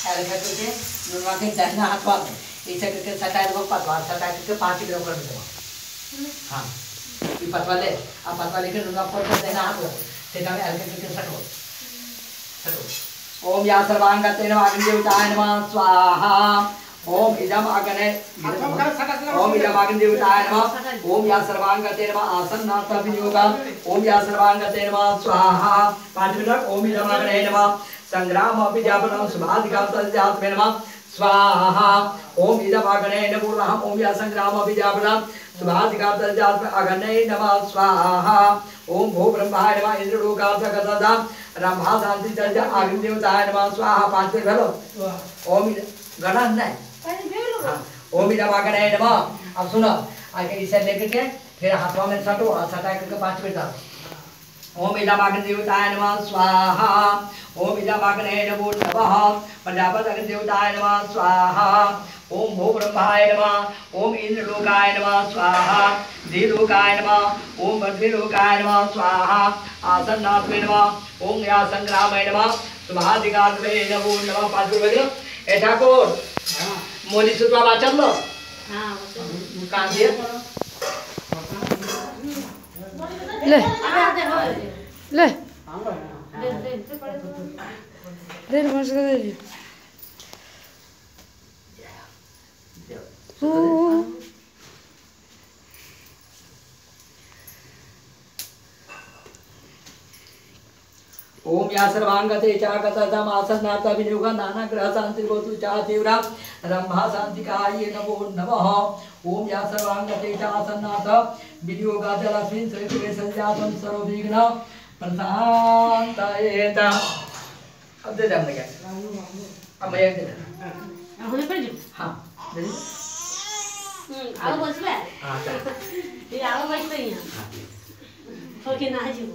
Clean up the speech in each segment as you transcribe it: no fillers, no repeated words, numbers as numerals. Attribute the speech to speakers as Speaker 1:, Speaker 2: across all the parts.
Speaker 1: ऐसा करके नुनवा के दाहिना हाथ वाले ऐसा करके सटाई दो पतवा सटाई करके 5 किलो कर दो। हाँ ये पतवा ले अब पतवा लेके नुनवा फोड़ कर देना हाथ को तेरा में ऐसा करके सटो सटो। ओम या सर्वांगते नमः अग्निदेवताय नमः स्वाहा। ओम इदम अग्ने ओम इदम अग्निदेवताय नमः। ओम या सर्वांगते नमः आसन्नाथ विनियोगा। ओम या सर्वांगते नमः स्वाहा 5 मिनट। ओम इदम अग्ने नमः संग्राम अभिजापनम शुभाधिकार तज्जात नमः स्वाहा। ओम इदम अग्ने नमः। ओम या संग्राम अभिजापनम शुभाधिकार तज्जात अग्ने नमः स्वाहा। ओम भो ब्रह्माय नमः इंद्रलोकासगतदा रंभा शांति तज्जा अग्निदेवताय नमः स्वाहा 5 मिनट भलो। ओम गणा नहीं हाँ। ओम इदम अग्ने नमः। अब सुनो आगे इसे लेकर के फिर हाथों में सटो और सटा करके 5 मिनट डालो। ओम इदम अग्निदेवताय नमः स्वाहा। ओम इदम अग्ने नमः प्रजापति अग्निदेवताय नमः स्वाहा। ओम भो ब्रह्माय नमः। ओम इंद्रलोकाय नमः स्वाहा। देवलोकाय नमः। ओम पृथ्वीलोकाय नमः स्वाहा आसन्नाथ नमः। ओम या संग्रामाय नमः शुभाधिकार नमः 5 मिनट। ए ठाकुर मोदी सुतवा वाचन लो हां कहां दिए
Speaker 2: ले ले दे मस्त दे
Speaker 1: ओम या सर्वांगते चागतम आसन्नाथ विनियोगा नाना ग्रह शांति गोतु चा तीव्रा रंभा शांतिकाय नमो नमः। ओम या सर्वांगते चासन्नाथ विनियोगा जलस्मिन् श्रीकृष्ण संजातम सर्वविघ्न प्रशांतयेत। अब दे हमने क्या अब मैं दे
Speaker 2: होने पर जो
Speaker 1: हां दे
Speaker 2: आओ बस बे
Speaker 1: हां
Speaker 2: ये आओ बस नहीं है ओके ना जी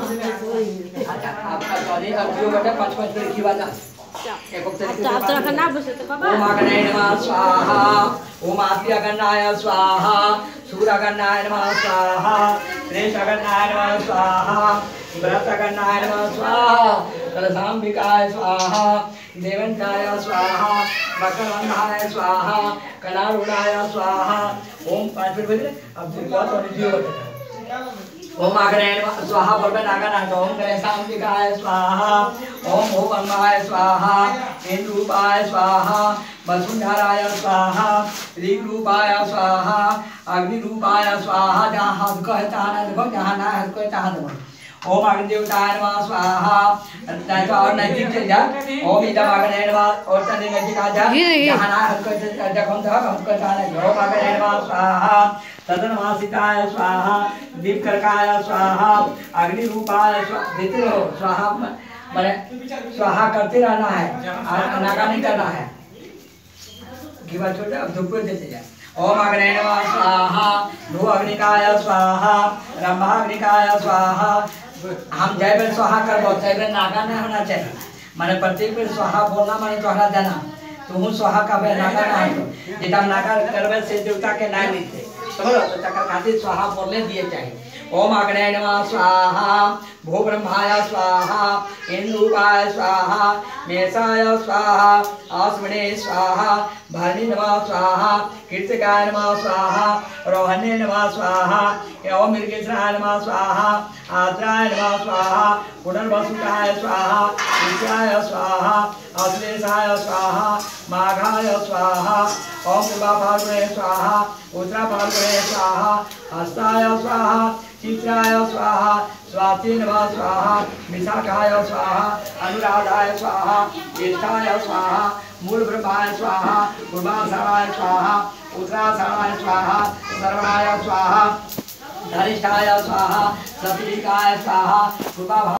Speaker 1: अच्छा आपका सॉरी अब जो बेटा 5 मिनट की बात एक वक्त
Speaker 2: आप तो करना बस तो बाबा
Speaker 1: ओम अग्ने नमः स्वाहा। ओम आद्य गणाय स्वाहा। सूर्य गणाय नमः स्वाहा। त्रेश गणाय नमः स्वाहा। व्रत गणाय नमः स्वाहा। कलशांबिकाय स्वाहा। देवंताय स्वाहा। मकरवंधाय स्वाहा। कलारूढ़ाय स्वाहा। ओम 5 मिनट बजे अब बहुत और जी होता ओम अग्ने नमः स्वाहा बोलबे नागनाथ। ओम कलशांबिकाय स्वाहा। ओम भूवंगाय स्वाहा। इंद्रूपाय स्वाहा। वसुंधराय स्वाहा। ऋग्रूपाय स्वाहा। अग्निरूपाय स्वाहा। जहाँ हाथ को है तहाँ देखो जहाँ ना हाथ को है तहाँ देखो। ओम अग्निदेवताय नमः स्वाहा। तो और नजदीक चल जा। ओम इदम अग्ने नमः और तने नजदीक आ जा जहाँ ना हाथ को देखो हम को तहाँ देखो। ओम अग्ने नमः स्वाहा। तदनवासिताय स्वाहा। दीपकर्काय स्वाहा। अग्निरूपाय स्वाहा माने स्वाहा करते रहना है नागा नहीं करना है घीवा छोड़ अब धूप देते जा। ओम अग्ने नमः स्वाहा। भू अग्निकाय स्वाहा। रंभा अग्निकाय स्वाहा। हम जय बेर स्वाहा करबो जय बेर नागा नहीं होना चाहिए माने प्रत्येक बेर स्वाहा बोलना माने तोहरा देना तू स्वाहा का बेर नागा ना हो जेटा नागा करबे से देवता के नाम लिखते समझ तो तकर खातिर स्वाहा बोलने दिए चाहिए। ओम अग्ने नमः स्वाहा। भू ब्रह्माय स्वाहा। इंद्रूपाय स्वाहा। मेषाय स्वाहा। आस्मने स्वाहा। भरणी नमः स्वाहा। कीर्तिकाय नमः स्वाहा। रोहणे नमः स्वाहा। ओम मृगेश्वराय नमः स्वाहा। आद्राय नमः स्वाहा। पुनर्वसुताय स्वाहा। ईशाय स्वाहा। अश्लेषाय स्वाहा। माघाय स्वाहा। ओम पूर्वा फाल्गुने स्वाहा। उत्तरा फाल्गुने स्वाहा। हस्ताय स्वाहा। चित्राय स्वाहा। स्वाति नमः स्वाहा। विशाखाय स्वाहा। अनुराधाय स्वाहा। ज्येष्ठाय स्वाहा। मूल ब्रह्माय स्वाहा। पूर्वाषाढ़ाय स्वाहा। उत्तराषाढ़ाय स्वाहा। सर्वणाय स्वाहा। धनिष्ठाय स्वाहा। सप्तमिकाय स्वाहा। पूर्वा